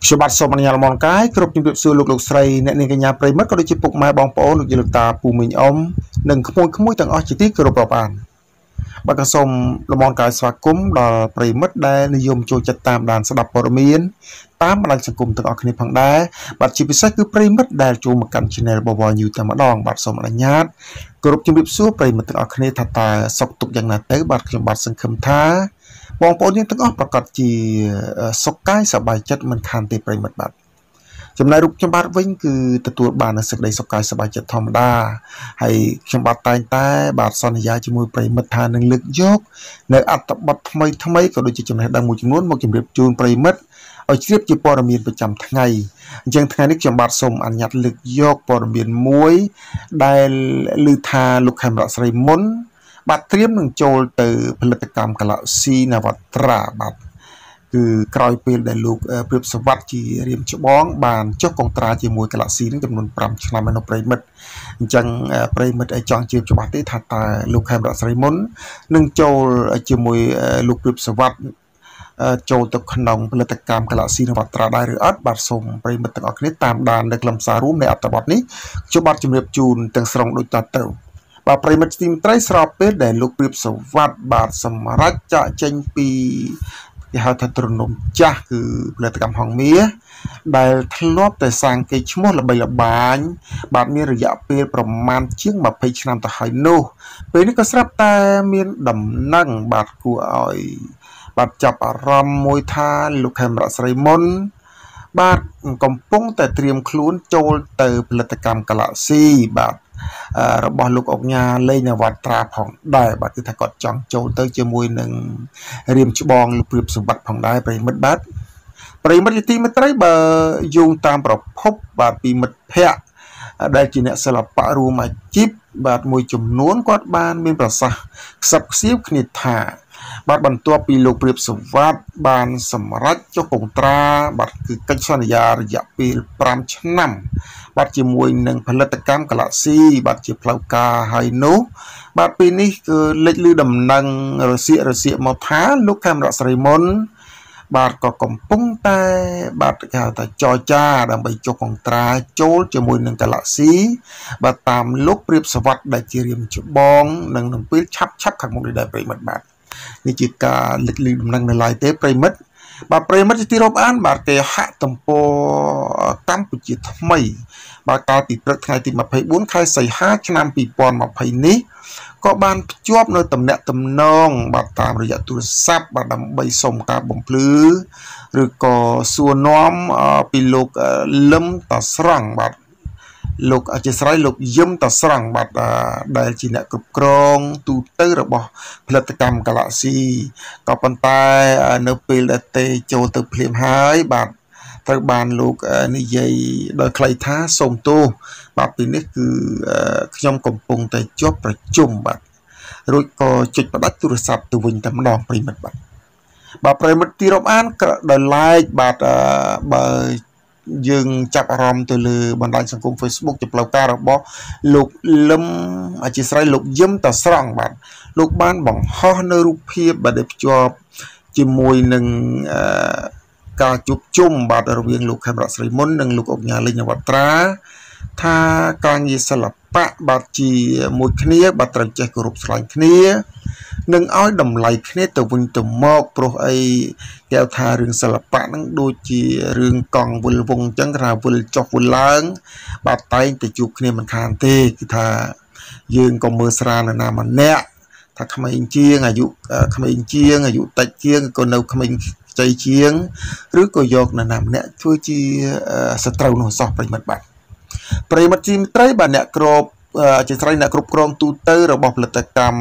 Sơ bát sơ man nhal mòn cái, cướp chim điệp xưa lục lục sậy, nẹt nê cái nhà prey mất có đôi chim bục mai bong pổ lục dư lục ta pù mình nâng khmui tầng ó chỉ tí cướp bọc bàn. Bà cả sôm là mòn cái xóa cúm đò prey mất đaiนิยมចូលចិត្តតាមដានស្ដាប់ព័ត៌មានតាមបណ្ដាញសង្គមទាំងអស់គ្នាផងដែរបាទជាពិសេសគឺប្រិមិត្តដែលចូលមកកាន់ channel របស់ View តែម្ដងបាទសូមអនុញ្ញាតគោរពជំរាបសួរប្រិមិត្តទាំងអស់គ្នាថាតើសុខទុក្ខយ៉ាងណាទៅបាទខ្ញុំបាទសង្ឃឹមថាបងប្អូនយើងទាំងអស់ប្រកាសជាសុខកាយសប្បាយចិត្តមិនខានទេប្រិមិត្តបាទចំណែករូបខ្ញុំបាទវិញគឺទទួលបាននូវសេចក្តីសុខកាយសប្បាយចិត្តធម្មតាហើយខ្ញុំបាទតែងតែបាទសន្យាជាមួយប្រិមិត្តថានឹងលើកយកនៅអត្ថបទថ្មីក៏ដូចជាចំណេះដឹងមួយចំនួនមកជម្រាបជូនប្រិមិត្តឲ្យជ្រាបជាព័ត៌មានប្រចាំថ្ងៃអញ្ចឹងថ្ងៃនេះខ្ញុំបាទសូមអនុញ្ញាតលើកយកព័ត៌មានមួយដែលឮថាលោកខេមរៈស្រីមុនបាទត្រៀមនឹងចូលទៅផលិតកម្ម Galaxy Navatra បាទគឺក្រោយពេលដែលលោកព្រាបសវត្តជារៀមច្បងបានចុះកុងត្រាជាមួយ Galaxy នឹងចំនួន5ឆ្នាំនៅប្រិមិត្តអញ្ចឹងប្រិមិត្តឲ្យចង់ជឿច្បាស់ទេថាតើលោកខេមរៈស្រីមុននឹងចូលជាមួយលោកព្រាបសវត្តចូលទៅក្នុងផលិតកម្ម Galaxy Navatra ដែរឬអត់បាទសូមប្រិមិត្តទាំងអស់គ្នាតាមដាននៅខ្លឹមសាររួមនៃអត្ថបទនេះខ្ញុំបាទជម្រាបជូនទាំងស្រុងដូចតទៅបាទប្រិមិត្តស្ទីមត្រីស្របពេលដែលលោកព្រាបសវត្តបាទសម្រាប់ចាក់ចេញពីគេហៅថាទ្រនំចាស់គឺផលិតកម្មហងមាសដែលធ្លាប់តែសាងកេរ្តិ៍ឈ្មោះល្បីល្បាញបាទមានរយៈពេលប្រមាណជាង20ឆ្នាំទៅហើយនោះពេលនេះក៏ស្រាប់តែមានដំណឹងបាទគួរឲ្យបាទចាប់អារម្មណ៍មួយថាលោកខេមរៈស្រីមុនបាទកំពុងតែត្រៀមខ្លួនចូលទៅផលិតកម្ម Galaxy បាទរបស់លោកអុកញ៉ាលេងនវត្រាផងដែរបាទគឺថាគាត់ចង់ចូលទៅជាមួយនឹងរៀមច្បងលោកព្រាបសម្បត្តិផងដែរប្រិមិត្តបាទប្រិមិត្តជាទីមេត្រីបើយោងតាមប្រភពបាទពីមិត្តភ័ក្តិដែលជាអ្នកសិល្បៈរួមអាជីពបាទមួយចំនួនគាត់បានមានប្រសាសន៍ខ្សឹបខ្សៀវគ្នាថាបាទបន្ទាប់ពីលោកព្រាបសវត្តបានសម្រេចចុះកុងត្រាបាទគឺកិច្ចសន្យារយៈពេល5ឆ្នាំបាទជាមួយនឹងផលិតកម្ម Galaxy បាទជាផ្លូវការហើយនោះបាទពេលនេះគឺលេចឮដំណឹងរសៀកមកថាលោកខេមរៈស្រីមុនបាទក៏កំពុងតែបាទគេហៅថាចរចាដើម្បីចុះកុងត្រាចូលជាមួយនឹង Galaxy បាទតាមលោកព្រាបសវត្តដែលជារៀមច្បងនឹងនៅពេលឆាប់ខាងមុខនេះដែរប្រិមិត្តបាទនេះជាការលេចឮដំណឹងនៅឡើយទេប្រិមិត្តបាទប្រិមិត្តជាទីរាប់អានបាទគេហាក់ទំព័រកម្ពុជាថ្មីបាទកាលពីព្រឹកថ្ងៃទី24ខែសីហាឆ្នាំ2020នេះក៏បានភ្ជាប់នៅទំនាក់ទំនងបាទតាមរយៈទូរស័ព្ទបាទដើម្បីសុំការបំភ្លឺឬក៏សួរនាំពីលោកលឹមតាស្រង់បាទលោកអធិស្ឋានលោកយឹមតាស្រង់បាទដែលជាអ្នកគ្រប់គ្រងទូទៅរបស់ផលិតកម្ម Galaxy ក៏ប៉ុន្តែនៅពេលដែលទេចូលទៅភ្លាមហើយបាទត្រូវបានលោកនិយាយដោយខ្លីថាសូមទោសបាទពីនេះគឺខ្ញុំកំពុងតែជាប់ប្រជុំបាទរួចក៏ចុចផ្ដាច់ទូរស័ព្ទទៅវិញតែម្ដងប្រិមិត្តបាទប្រិមិត្តទីរាប់អានដោយឡែកបាទបើយើងចាប់អារម្មណ៍ទៅលើបណ្ដាញសង្គម Facebook ជាផ្លូវការរបស់លោកលឹមអធិស្ឋានលោកយឹមតាស្រង់បាទលោកបានបង្ហោះនៅរូបភាពបាទដែលភ្ជាប់ជាមួយនឹងការជួបជុំបាទរវាងលោកខេមរៈស្រីមុននិងលោកអុកញ៉ាលេងនវត្រាថាការងារសិល្បៈបាទជាមួយគ្នាបាទត្រូវចេះគោរពស្រឡាញ់គ្នានឹងឲ្យតម្លៃគ្នាទៅវិញទៅមកព្រោះអីគេថារឿងសិល្បៈហ្នឹងដូចជារឿងកង់វិលវងអញ្ចឹងថាវិលចុះវិលឡើងបាទតែងតែជួបគ្នាមិនខានទេគឺថាយើងក៏មើលស្រាលនរណាម្នាក់ថាក្មេងជាងអាយុក្មេងជាងអាយុតិចជាងក៏នៅក្មេងខ្ចីជាងឬក៏យកនរណាម្នាក់ធ្វើជាសត្រូវនោះសោះប្រិមិត្តបាទប្រិមិត្តជីមត្រីបាទអ្នកគ្របជាស្រីអ្នកគ្រប់គ្រងទូទៅរបស់ផលិតកម្ម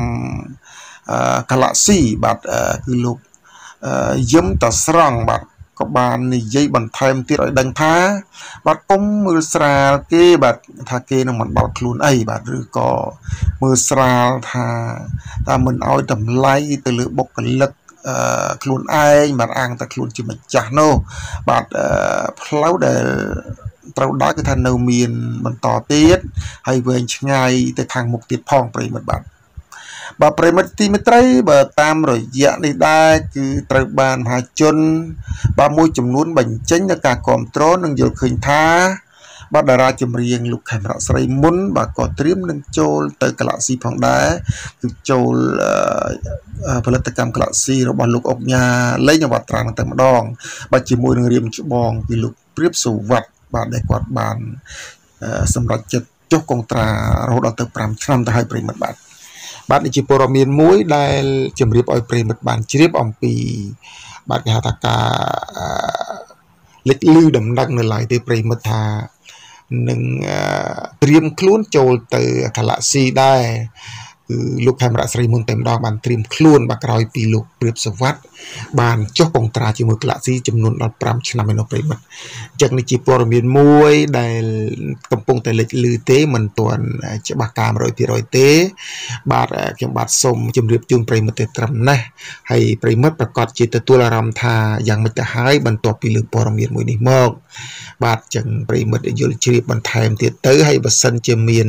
Galaxy បាទគឺលោកយឹមតាស្រង់បាទក៏បាននិយាយបន្ថែមទៀតឲ្យដឹងថាបាទកុំមើលស្រាលគេបាទថាគេនឹងមិនបល់ខ្លួនអីបាទឬក៏មើលស្រាលថាតែមិនឲ្យតម្លៃទៅលើបុគ្គលិកខ្លួនឯងបាទអាងតែខ្លួនជាម្ចាស់នោះបាទផ្លូវដែលត្រូវដើរគឺថានៅមានបន្តទៀតហើយវែងឆ្ងាយទៅខាងមុខទៀតផងប្រិមិត្តបាទ bà prey mất ti mất trai bà tam rồi dạ đi đai cứ trời bàn hà chôn bà môi chùm nuốn bệnh chánh là cả còm trốn nâng dầu khinh tha bà đà ra chùm riêng lục khảm rạ sợi muốn bà có triếm nâng chôl tới cả lạ si phong đá cứ chôl phần lực cam cả lạ si rồi bà lục ốc nhà lấy nhà bà tràng tới mà đong bà chỉ môi nâng riêng chú bong vì lục priếp sủ vật bà để quạt bàn xâm rạch chất chốt công trà rồi đó tới pram trăm tới hai prey mất bạn bạn chỉ bổ miền muối đây chấm riệp oi prey mất bạn chỉ riệp ông pì bạn cái hạt cả lịch lưu đậm đặc nơi lại tới prey mất thà nâng triêm khuônចូលទៅកាឡាស៊ីដែរគឺលោកខេមរៈស្រីមុនតែម្ដងបានត្រៀមខ្លួនបាក់ក្រោយពីលោកព្រាបសវត្តបានចុះកងត្រាជាមួយកាឡាស៊ីចំនួន15ឆ្នាំឯនោះប្រិមិត្តអញ្ចឹងនេះជាព័ត៌មានមួយដែលកំពុងតែលេចលឺទេមិនទាន់ច្បាស់ការ 100% ទេបាទខ្ញុំបាទសូមជម្រាបជូនប្រិមិត្តទេត្រឹមនេះហើយប្រិមិត្តប្រកាសជាទទួលអារម្មណ៍ថាយ៉ាងម៉េចទៅហើយបន្ទាប់ពីលើព័ត៌មានមួយនេះមកបាទចឹងប្រិមិត្តយល់ជ្រាបបន្ថែមទៀតទៅហើយបើសិនជាមាន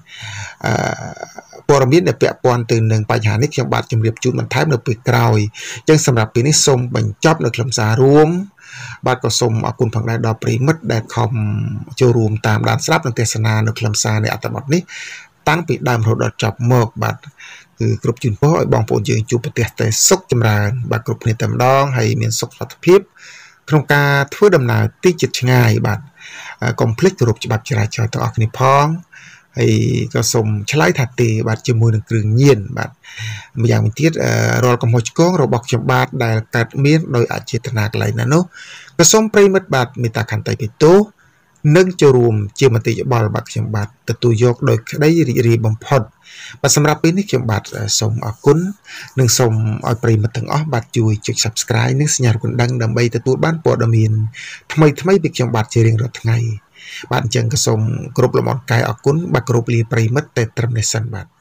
ព័ត៌មានដែលពាក់ព័ន្ធទៅនឹងបញ្ហានេះខ្ញុំបាទជម្រាបជូនបន្ថែមនៅពេលក្រោយចឹងសម្រាប់ពេលនេះសូមបញ្ចប់នៅខ្លឹមសាររួមបាទក៏សូមអរគុណផងដែរដល់ប្រិមិត្តដែលខំចូលរួមតាមដានស្ដាប់និងទេសនានៅខ្លឹមសារនៃអត្ថបទនេះតាំងពីដើមរហូតដល់ចប់មកបាទគឺគ្រប់ជូនពរឲ្យបងប្អូនយើងជួបប្រទះតែសុខចម្រើនបាទគ្រប់គ្នាតែម្ដងហើយមានសុខសុខភាពក្នុងការធ្វើដំណើរទីជិតឆ្ងាយបាទកុំភ្លេចគោរពច្បាប់ចរាចរណ៍ទាំងអស់គ្នាផងហើយក៏សូមឆ្លើយថាទេបាទជាមួយនឹងគ្រឿងញៀនបាទម្យ៉ាងវិញទៀតរាល់កំហុសឆ្គងរបស់ខ្ញុំបាទដែលកើតមានដោយអចេតនាកន្លែងណានោះក៏សូមប្រិមិត្តបាទមេត្តាខន្តីបិទោនិងចូលរួមជាមតិយោបល់បាទខ្ញុំបាទទទួលយកដោយក្តីរីករាយបំផុតបាទសម្រាប់ពេលនេះខ្ញុំបាទសូមអរគុណនិងសូមឲ្យប្រិមិត្តទាំងអស់បាទជួយចុច Subscribe និងសញ្ញារូបកណ្ដឹងដើម្បីទទួលបានព័ត៌មានថ្មីៗពីខ្ញុំបាទជារៀងរាល់ថ្ងៃបាទអញ្ចឹងក៏សូមគោរពលំអរកាយអរគុណបាទគោរពលាប្រិមិត្តតែត្រឹមនេះសិនបាទ